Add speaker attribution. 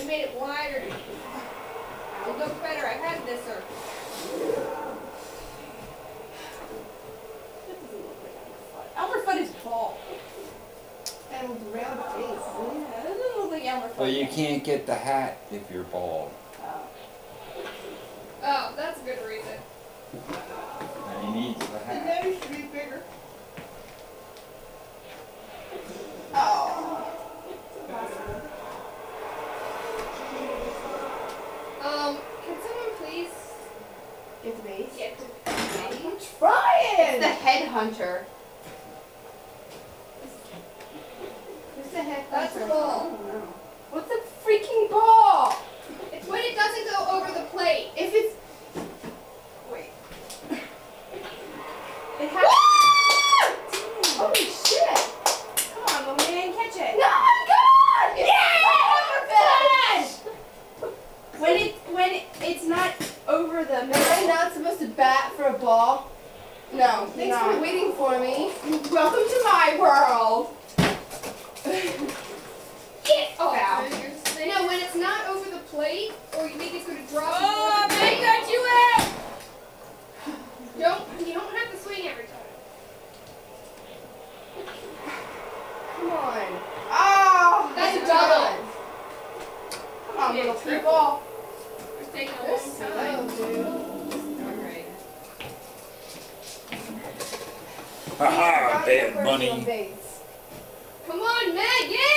Speaker 1: made it wider. It looked better. I had this, sir. ElmerTheFudds is tall.
Speaker 2: And with round face.
Speaker 1: Yeah, it doesn't look like ElmerTheFudds.
Speaker 3: Well, you can't get the hat if you're bald.
Speaker 1: Oh, that's a good reason.
Speaker 3: And he needs the
Speaker 2: The
Speaker 3: hat.
Speaker 2: nose should be bigger. Oh.
Speaker 1: Can someone please
Speaker 2: Get the base.
Speaker 1: get to the base?
Speaker 2: I'm trying!
Speaker 1: The headhunter.
Speaker 2: Who's the head?
Speaker 1: That's
Speaker 2: hunter?
Speaker 1: cool.
Speaker 2: I don't know.
Speaker 1: What's a freaking ball? It's when it doesn't go over the plate.
Speaker 2: If it's...
Speaker 1: Wait.
Speaker 2: It has... Holy shit! Come on, little man, catch it.
Speaker 1: No, I'm good!
Speaker 2: Yes! When it's not over the middle.
Speaker 1: Am I not supposed to bat for a ball? No. Thanks
Speaker 2: not.
Speaker 1: for waiting for me.
Speaker 2: Welcome to my world.
Speaker 1: Oh,
Speaker 2: Foul.
Speaker 1: no, when it's not over the plate, or you think it's going to drop.
Speaker 2: Oh,
Speaker 1: I got you out! You don't have to swing every time.
Speaker 2: Come on. Oh,
Speaker 1: That's a
Speaker 2: my
Speaker 1: double.
Speaker 2: God. Come on,
Speaker 1: Yeah,
Speaker 2: little
Speaker 1: triple.
Speaker 2: people.
Speaker 1: It's taking a
Speaker 2: They're
Speaker 1: long time.
Speaker 2: slow, dude.
Speaker 1: Alright.
Speaker 3: Haha,
Speaker 2: Got your
Speaker 3: bad
Speaker 2: first
Speaker 3: bunny.
Speaker 2: little base.
Speaker 1: Come on, Meg, yeah!